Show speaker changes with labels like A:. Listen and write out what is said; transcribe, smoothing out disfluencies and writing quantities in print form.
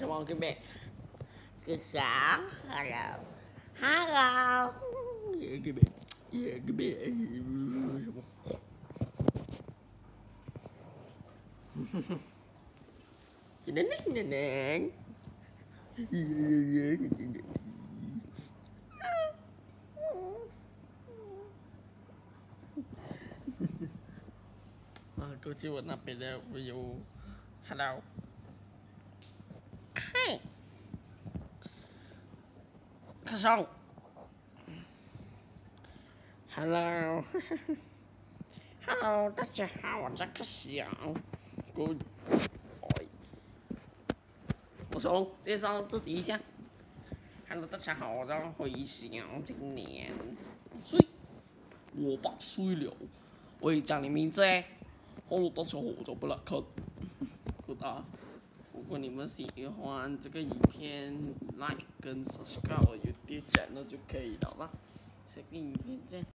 A: Come on, give me. Good song. Hello. Hello. Yeah, give me. Yeah, give me. Neneng. Cô chỉ muốn nạp về ví dụ hello. Hi. Khá xong. Hello. Hello， 大家好，我叫克翔。Good boy。我说介绍自己一下。Hello， 大家好，我叫辉翔，今年8岁。我8岁了。我会讲你名字诶。Hello， 大家好，我叫布拉克。Good 啊。如果你们喜欢这个影片 ，like 跟 subscribe 我有点赞，那就可以了啦。下个影片见。